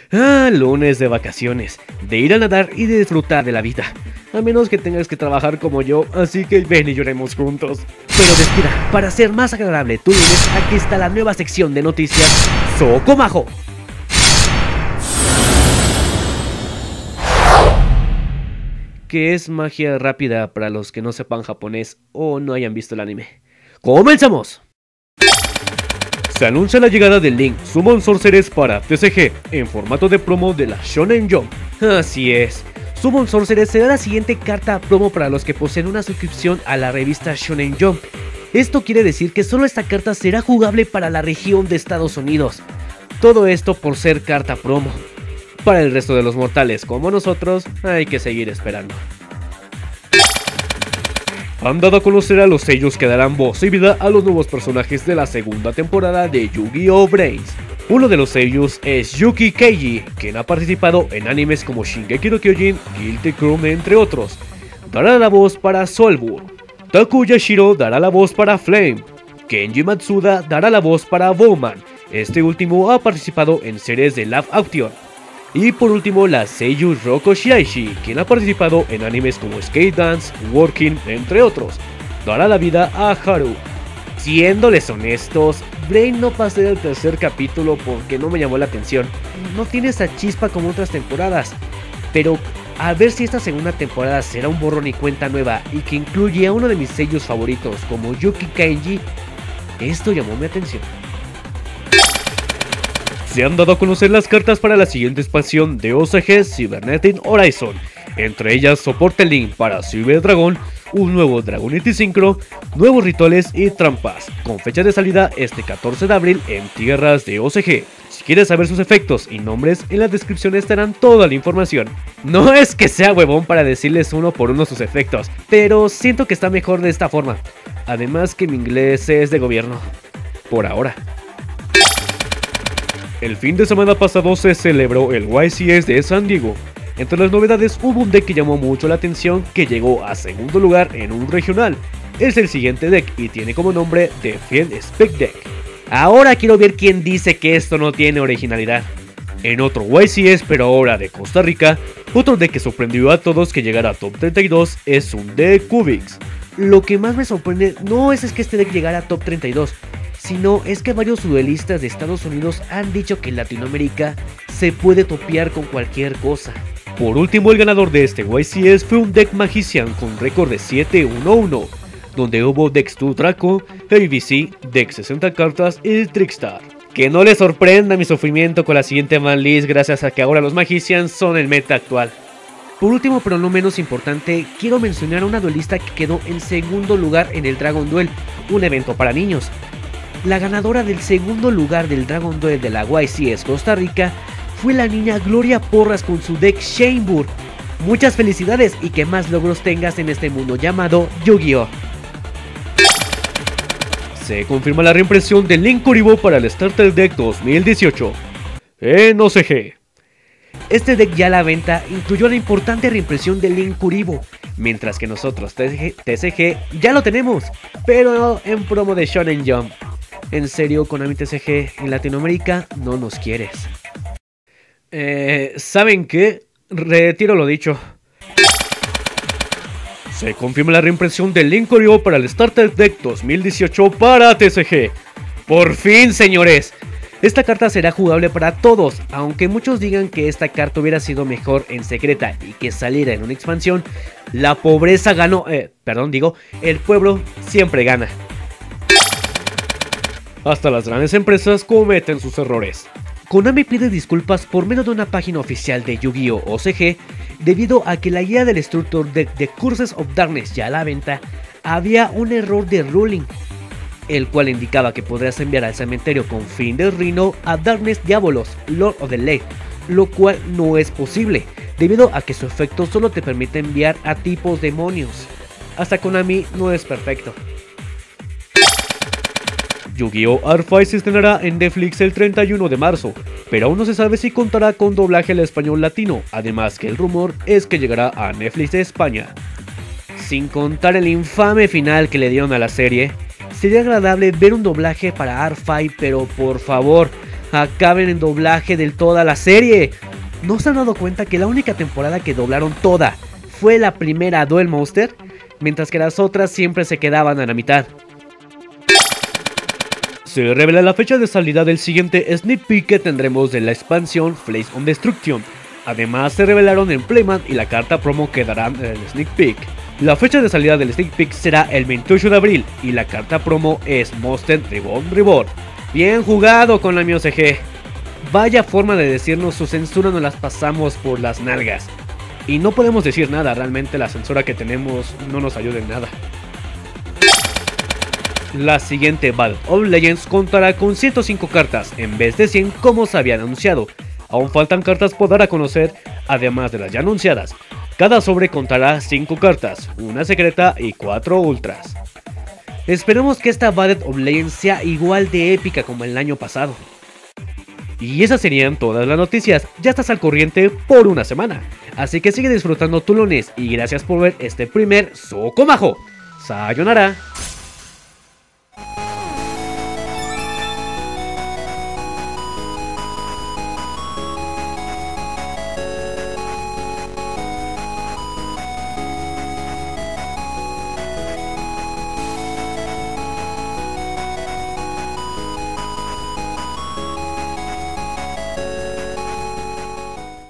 Lunes de vacaciones, de ir a nadar y de disfrutar de la vida. A menos que tengas que trabajar como yo, así que ven y lloremos juntos. Pero descuida, para hacer más agradable tu lunes, aquí está la nueva sección de noticias Socomajo. Que es magia rápida para los que no sepan japonés o no hayan visto el anime. ¡Comenzamos! Se anuncia la llegada del Link Summon Sorceress para TCG en formato de promo de la Shonen Jump. Así es, Summon Sorceress será la siguiente carta promo para los que poseen una suscripción a la revista Shonen Jump. Esto quiere decir que solo esta carta será jugable para la región de Estados Unidos. Todo esto por ser carta promo. Para el resto de los mortales como nosotros, hay que seguir esperando. Han dado a conocer a los sellos que darán voz y vida a los nuevos personajes de la segunda temporada de Yu-Gi-Oh! Brains. Uno de los sellos es Yuki Keiji, quien ha participado en animes como Shingeki no Kyojin, Guilty Crown, entre otros. Dará la voz para Soulbound. Taku Yashiro dará la voz para Flame. Kenji Matsuda dará la voz para Bowman. Este último ha participado en series de live action. Y por último, la seiyuu Roko Shiraishi, quien ha participado en animes como Skate Dance, Working, entre otros, dará la vida a Haru. Siéndoles honestos, Brain no pasé del tercer capítulo porque no me llamó la atención. No tiene esa chispa como otras temporadas, pero a ver si esta segunda temporada será un borrón y cuenta nueva y que incluye a uno de mis sellos favoritos como Yuki Keiji, esto llamó mi atención. Se han dado a conocer las cartas para la siguiente expansión de OCG Cybernetic Horizon, entre ellas soporte link para Cyber Dragon, un nuevo Dragonite Synchro, nuevos rituales y trampas, con fecha de salida este 14 de abril en tierras de OCG. Si quieres saber sus efectos y nombres, en la descripción estarán toda la información. No es que sea huevón para decirles uno por uno sus efectos, pero siento que está mejor de esta forma, además que mi inglés es de gobierno, por ahora. El fin de semana pasado se celebró el YCS de San Diego. Entre las novedades hubo un deck que llamó mucho la atención que llegó a segundo lugar en un regional. Es el siguiente deck y tiene como nombre The Field Spec Deck. Ahora quiero ver quién dice que esto no tiene originalidad. En otro YCS, pero ahora de Costa Rica, otro deck que sorprendió a todos que llegara a Top 32 es un deck Cubix. Lo que más me sorprende no es que este deck llegara a Top 32, sino es que varios duelistas de Estados Unidos han dicho que en Latinoamérica se puede topear con cualquier cosa. Por último, el ganador de este YCS fue un deck Magician con récord de 7-1-1, donde hubo decks 2 Draco, ABC, deck 60 cartas y Trickstar. Que no les sorprenda mi sufrimiento con la siguiente banlist gracias a que ahora los Magicians son el meta actual. Por último, pero no menos importante, quiero mencionar a una duelista que quedó en segundo lugar en el Dragon Duel, un evento para niños. La ganadora del segundo lugar del Dragon Duel de la YCS Costa Rica fue la niña Gloria Porras con su deck Shamebur. Muchas felicidades y que más logros tengas en este mundo llamado Yu-Gi-Oh! Se confirma la reimpresión de Link Kuriboh para el Starter Deck 2018 en OCG. Este deck ya a la venta incluyó la importante reimpresión de Link Kuriboh, mientras que nosotros TCG ya lo tenemos, pero en promo de Shonen Jump. En serio, Konami TCG en Latinoamérica no nos quieres. ¿Saben qué? Retiro lo dicho. Se confirma la reimpresión de Link Kuriboh para el Starter Deck 2018 para TCG. ¡Por fin, señores! Esta carta será jugable para todos, aunque muchos digan que esta carta hubiera sido mejor en secreta y que saliera en una expansión. La pobreza ganó, el pueblo siempre gana. Hasta las grandes empresas cometen sus errores. Konami pide disculpas por medio de una página oficial de Yu-Gi-Oh! OCG debido a que la guía del Structure Deck de Curses of Darkness ya a la venta había un error de ruling, el cual indicaba que podrías enviar al cementerio con fin de Rhino a Darkness Diabolos, Lord of the Lake, lo cual no es posible, debido a que su efecto solo te permite enviar a tipos demonios. Hasta Konami no es perfecto. Yu-Gi-Oh! Art5 se estrenará en Netflix el 31 de marzo, pero aún no se sabe si contará con doblaje al español latino, además que el rumor es que llegará a Netflix de España. Sin contar el infame final que le dieron a la serie, sería agradable ver un doblaje para Art5, pero por favor, acaben en doblaje del toda la serie. ¿No se han dado cuenta que la única temporada que doblaron toda fue la primera Duel Monster? Mientras que las otras siempre se quedaban a la mitad. Se revela la fecha de salida del siguiente sneak peek que tendremos de la expansión Flames of Destruction. Además se revelaron el playmat y la carta promo que darán en el sneak peek. La fecha de salida del sneak peek será el 28 de abril y la carta promo es Monster Reborn. Bien jugado con la MioCG. Vaya forma de decirnos su censura, nos las pasamos por las nalgas. Y no podemos decir nada, realmente la censura que tenemos no nos ayuda en nada. La siguiente Battle of Legends contará con 105 cartas en vez de 100 como se habían anunciado. Aún faltan cartas por dar a conocer, además de las ya anunciadas. Cada sobre contará 5 cartas, una secreta y 4 ultras. Esperemos que esta Battle of Legends sea igual de épica como el año pasado. Y esas serían todas las noticias, ya estás al corriente por una semana. Así que sigue disfrutando tu lunes y gracias por ver este primer Socomajo. Sayonara.